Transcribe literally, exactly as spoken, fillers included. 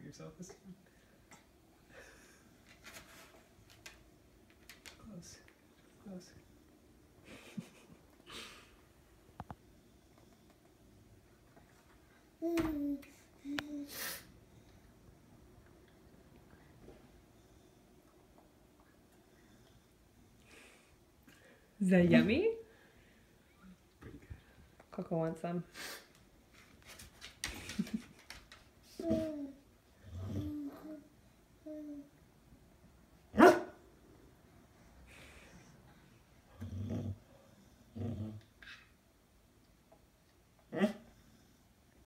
yourself this time. Close. Close. Is that yummy? Pretty good. Coco wants some.